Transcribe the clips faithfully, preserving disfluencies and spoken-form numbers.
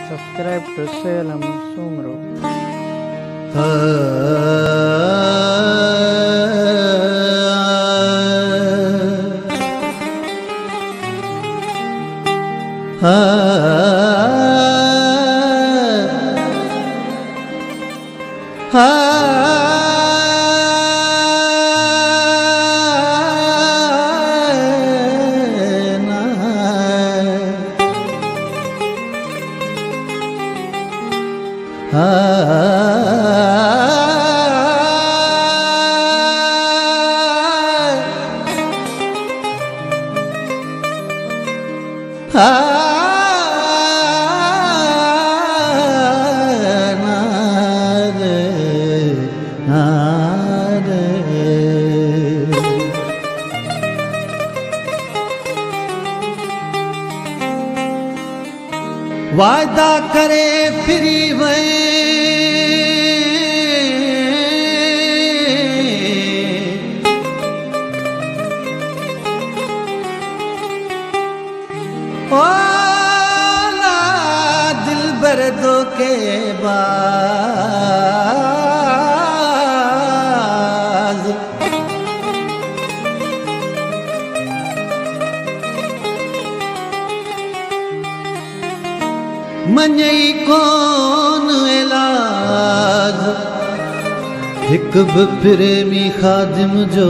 Subscribe to Salem Sumro. वादा करे free वे ओला दिल बरदो के बाज मञई कोन इलाज हिक बि प्रेमी खादिम जो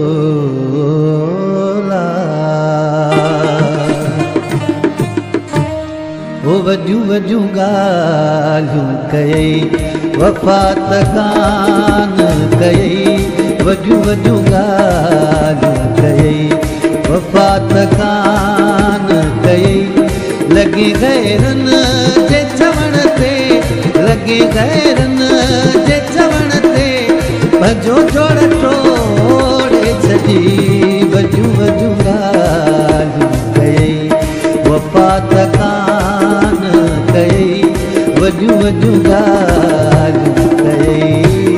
वो वॾियूं वॾियूं ॻाल्हियूं कयई वफ़ा त कान कयई वॾियूं वॾियूं ॻाल्हियूं कयई वफ़ा त कान कयई लॻी गैरनि जे चवण ते लॻी गैरनि जे चवण ते भॼो जोड़ टोड़े छॾी वॾियूं वॾियूं ॻाल्हियूं कयई वफ़ा त कान कयई वॾियूं वॾियूं ॻाल्हियूं कयई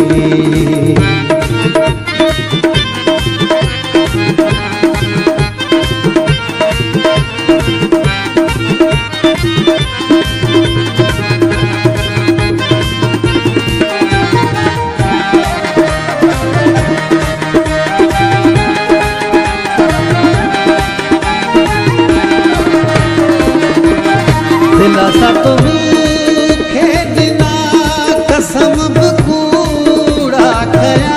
दिलासा तो मूंखे ॾिना कसम बि कूड़ा कया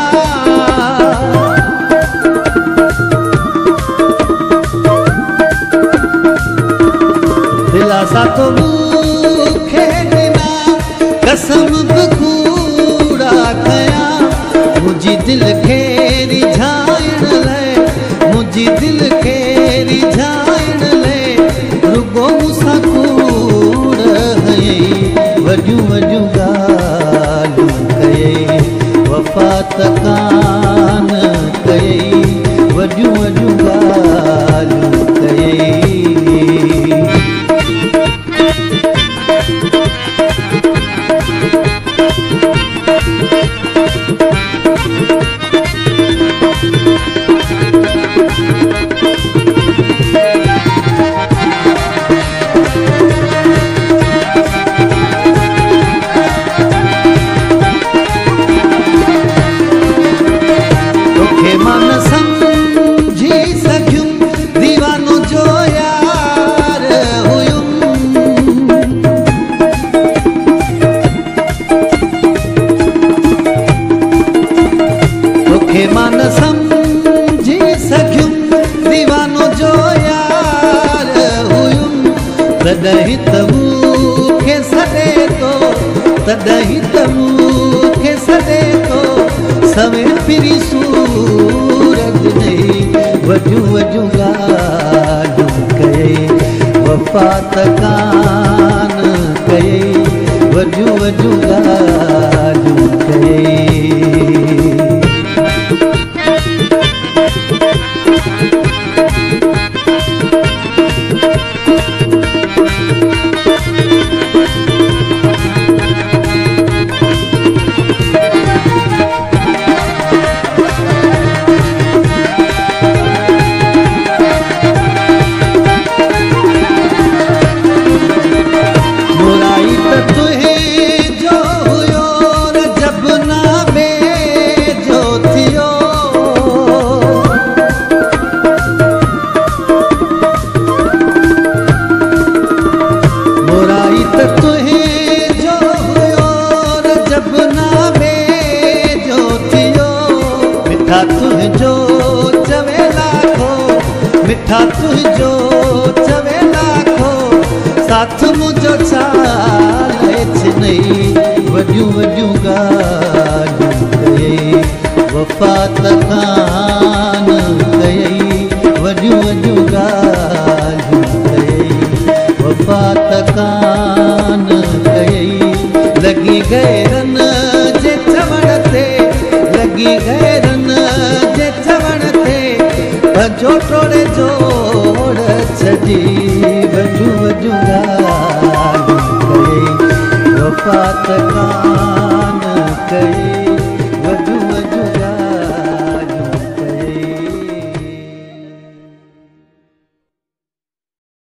दिलासा तो मूंखे ॾिना कसम बि कूड़ा कया मुंहिंजी दिलि खे रिझाइण लाइ मुंहिंजी दिलि खे रिझाइण लाइ रुगो मूंसां वॾियूं वॾियूं ॻाल्हियूं कयई वफ़ा त कान कयई वॾियूं वॾियूं ॻाल्हियूं कयई मन समझी सघियुमि दीवानो जो यार हुयुमि तोखे मन समझी सघियुमि दीवानो जो यार हुयुमि तॾहिं त मूंखे सॾे थो तॾहिं त मूंखे सॾे थो सवे फिरी सूरज नहीं वॾियूं वॾियूं ॻाल्हियूं कयई वफ़ा त कान कयई वॾियूं वॾियूं ॻाल्हियूं कयई बुराई वेठा तुझो चवे लाखो साथ मुझो चाले नहीं वड्यूं वड्यूं ॻाल्हियूं कयई वफ़ा त कान कयई वड्यूं वड्यूं ॻाल्हियूं कयई वफ़ा त कान कयई लॻी गैरन जे चवण ते लॻी गैरन जे चवण ते पंहिंजो टोड़े जोड़ छॾी वॾियूं वॾियूं ॻाल्हियूं कयई वफ़ा त कान